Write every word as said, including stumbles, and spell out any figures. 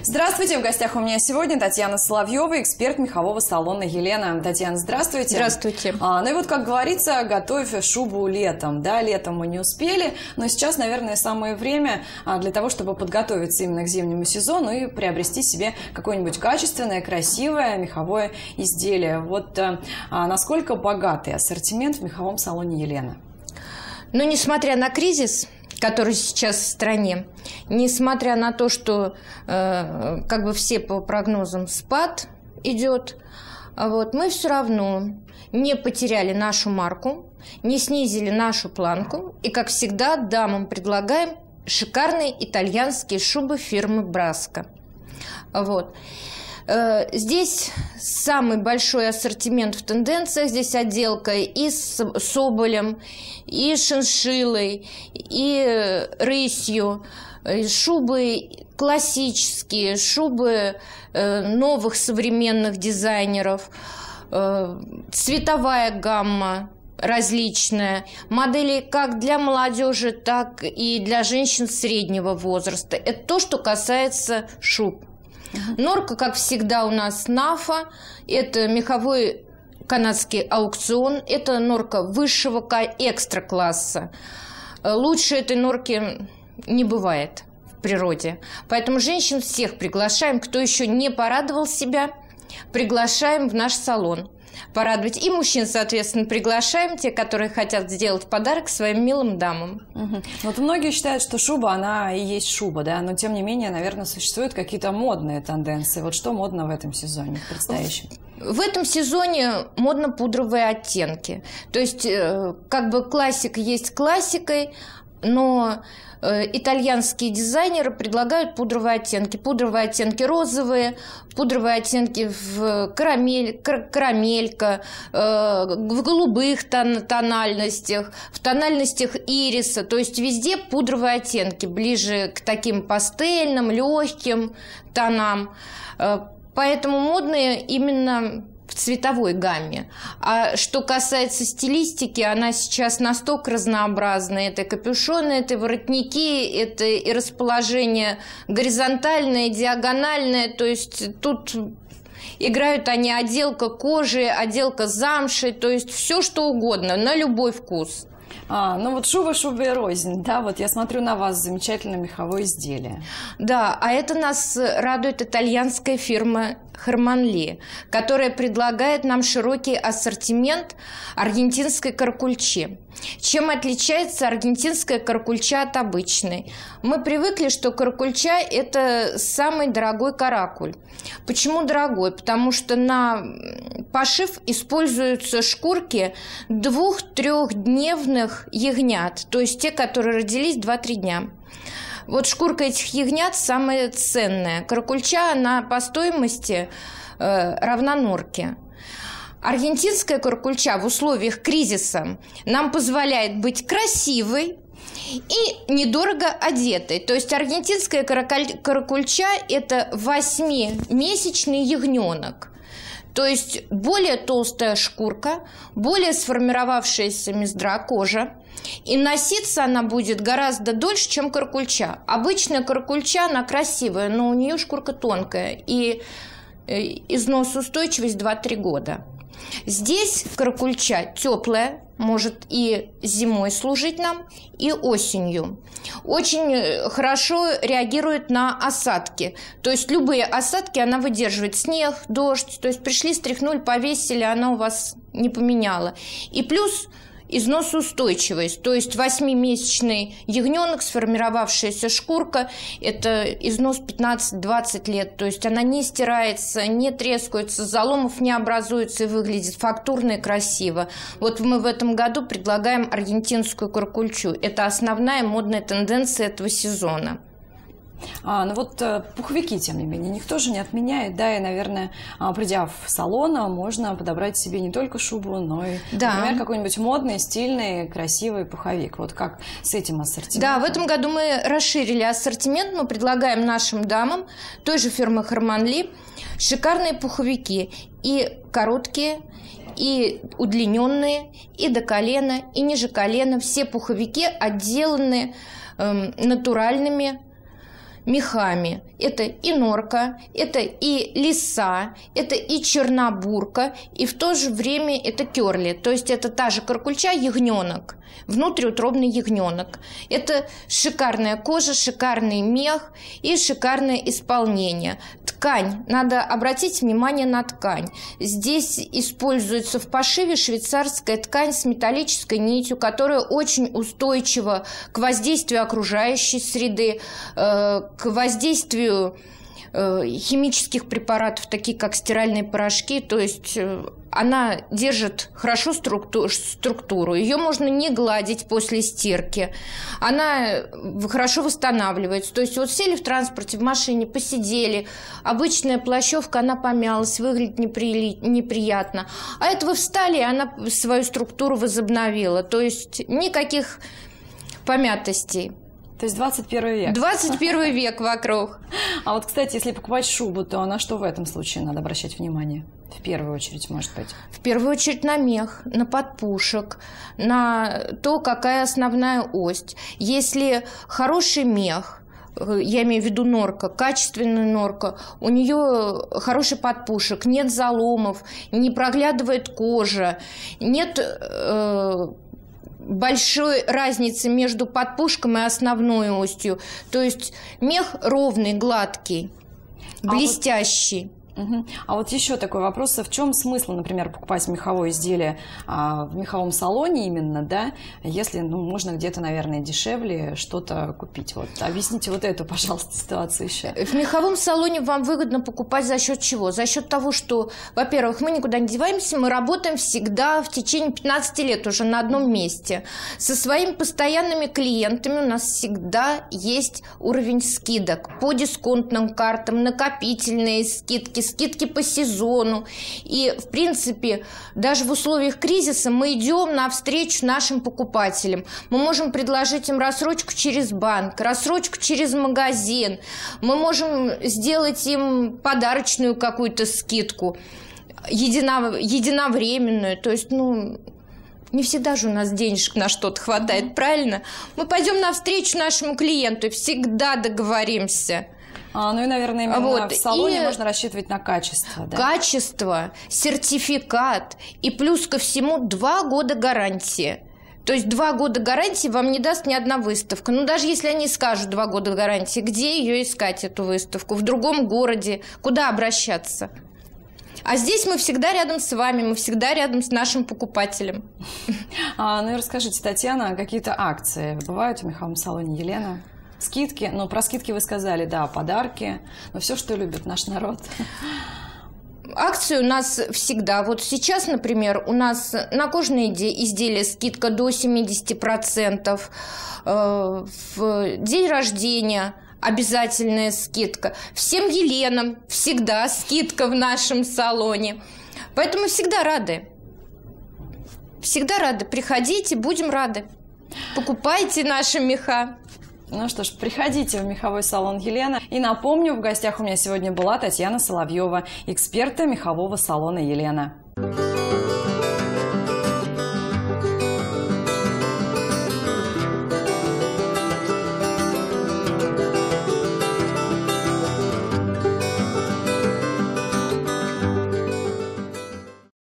Здравствуйте, в гостях у меня сегодня Татьяна Соловьева, эксперт мехового салона Елена. Татьяна, здравствуйте. Здравствуйте. А, ну и вот, как говорится, готовь шубу летом. Да, летом мы не успели, но сейчас, наверное, самое время для того, чтобы подготовиться именно к зимнему сезону и приобрести себе какое-нибудь качественное, красивое меховое изделие. Вот а, насколько богатый ассортимент в меховом салоне Елена? Ну, несмотря на кризис, который сейчас в стране, несмотря на то, что э, как бы все по прогнозам спад идет, вот, мы все равно не потеряли нашу марку, не снизили нашу планку. И, как всегда, дамам предлагаем шикарные итальянские шубы фирмы Браско. Вот. Здесь самый большой ассортимент в тенденциях. Здесь отделка и с соболем, и шиншиллой, и рысью. Шубы классические, шубы новых современных дизайнеров. Цветовая гамма различная. Модели как для молодежи, так и для женщин среднего возраста. Это то, что касается шуб. Норка, как всегда, у нас нафа. Это меховой канадский аукцион. Это норка высшего экстра-класса. Лучше этой норки не бывает в природе. Поэтому женщин всех приглашаем, кто еще не порадовал себя, приглашаем в наш салон порадовать. И мужчин, соответственно, приглашаем, те, которые хотят сделать подарок своим милым дамам. Угу. Вот многие считают, что шуба, она и есть шуба, да, но тем не менее, наверное, существуют какие-то модные тенденции. Вот что модно в этом сезоне, в предстоящем? В этом сезоне модно пудровые оттенки. То есть, как бы классика есть классикой, но итальянские дизайнеры предлагают пудровые оттенки. Пудровые оттенки розовые, пудровые оттенки в карамель, карамелька, в голубых тон, тональностях, в тональностях ириса. То есть везде пудровые оттенки, ближе к таким пастельным, легким тонам. Поэтому модные именно в цветовой гамме. А что касается стилистики, она сейчас настолько разнообразна. Это капюшоны, это воротники, это и расположение горизонтальное, диагональное. То есть тут играют они отделка кожи, отделка замши, то есть все что угодно, на любой вкус. А, ну вот шуба, шуба и рознь, да, вот я смотрю на вас, замечательное меховое изделие. Да, а это нас радует итальянская фирма Харманли, которая предлагает нам широкий ассортимент аргентинской каракульчи. Чем отличается аргентинская каракульча от обычной? Мы привыкли, что каракульча – это самый дорогой каракуль. Почему дорогой? Потому что на пошив используются шкурки двух-трехдневных ягнят, то есть те, которые родились два-три дня. Вот шкурка этих ягнят самая ценная. Каракульча, она по стоимости э, равна норке. Аргентинская каракульча в условиях кризиса нам позволяет быть красивой и недорого одетой. То есть аргентинская каракульча – это восьмимесячный ягненок. То есть более толстая шкурка, более сформировавшаяся мездра, кожа. И носиться она будет гораздо дольше, чем каракульча. Обычная каракульча, она красивая, но у нее шкурка тонкая. И износоустойчивость два-три года. Здесь каракульча теплая, может и зимой служить нам, и осенью. Очень хорошо реагирует на осадки. То есть любые осадки она выдерживает. Снег, дождь. То есть пришли, стряхнули, повесили, она у вас не поменяла. И плюс износоустойчивость. То есть восьмимесячный ягненок, сформировавшаяся шкурка, это износ пятнадцать-двадцать лет. То есть она не стирается, не трескается, заломов не образуется и выглядит фактурно и красиво. Вот мы в этом году предлагаем аргентинскую каракульчу. Это основная модная тенденция этого сезона. А, ну вот пуховики, тем не менее, никто же не отменяет, да, и, наверное, придя в салон, можно подобрать себе не только шубу, но и, да, например, какой-нибудь модный, стильный, красивый пуховик. Вот как с этим ассортиментом? Да, в этом году мы расширили ассортимент, мы предлагаем нашим дамам той же фирмы Харманли шикарные пуховики, и короткие, и удлиненные, и до колена, и ниже колена. Все пуховики отделаны э, натуральными мехами. Это и норка, это и лиса, это и чернобурка, и в то же время это керли. То есть это та же каркульча, ягненок, внутриутробный ягненок. Это шикарная кожа, шикарный мех и шикарное исполнение. Ткань. Надо обратить внимание на ткань. Здесь используется в пошиве швейцарская ткань с металлической нитью, которая очень устойчива к воздействию окружающей среды, к воздействию химических препаратов, такие как стиральные порошки. То есть она держит хорошо структуру. Ее можно не гладить после стирки. Она хорошо восстанавливается. То есть вот сели в транспорте, в машине, посидели. Обычная плащевка, она помялась, выглядит непри... неприятно. А это вы встали, и она свою структуру возобновила. То есть никаких помятостей. То есть двадцать первый век. двадцать первый век вокруг. А вот, кстати, если покупать шубу, то на что в этом случае надо обращать внимание? В первую очередь, может быть. В первую очередь на мех, на подпушек, на то, какая основная ось. Если хороший мех, я имею в виду норка, качественная норка, у нее хороший подпушек, нет заломов, не проглядывает кожа, нет э, большой разницы между подпушком и основной осью. То есть мех ровный, гладкий, блестящий. А вот... Угу. А вот еще такой вопрос: в чем смысл, например, покупать меховое изделие а, в меховом салоне именно, да, если, ну, можно где-то, наверное, дешевле что-то купить? Вот объясните вот эту, пожалуйста, ситуацию еще. В меховом салоне вам выгодно покупать за счет чего? За счет того, что, во-первых, мы никуда не деваемся, мы работаем всегда в течение пятнадцати лет уже на одном месте. Со своими постоянными клиентами у нас всегда есть уровень скидок по дисконтным картам, накопительные скидки, скидки по сезону. И, в принципе, даже в условиях кризиса мы идем навстречу нашим покупателям. Мы можем предложить им рассрочку через банк, рассрочку через магазин. Мы можем сделать им подарочную какую-то скидку, едино, единовременную. То есть, ну... Не всегда же у нас денежек на что-то хватает, правильно? Мы пойдем навстречу нашему клиенту и всегда договоримся. А, ну и, наверное, именно вот. В салоне и можно рассчитывать на качество. Да? Качество, сертификат и плюс ко всему два года гарантии. То есть два года гарантии вам не даст ни одна выставка. Ну, даже если они скажут два года гарантии, где ее искать, эту выставку? В другом городе? Куда обращаться? А здесь мы всегда рядом с вами, мы всегда рядом с нашим покупателем. А, ну и расскажите, Татьяна, какие-то акции бывают в меховом салоне Елена? Скидки? Ну, про скидки вы сказали, да, подарки, но все, что любит наш народ. Акции у нас всегда. Вот сейчас, например, у нас на кожаные изделия скидка до семидесяти процентов. В день рождения обязательная скидка. Всем Еленам всегда скидка в нашем салоне. Поэтому всегда рады. Всегда рады. Приходите, будем рады. Покупайте наши меха. Ну что ж, приходите в меховой салон Елена. И напомню, в гостях у меня сегодня была Татьяна Соловьева, эксперта мехового салона Елена.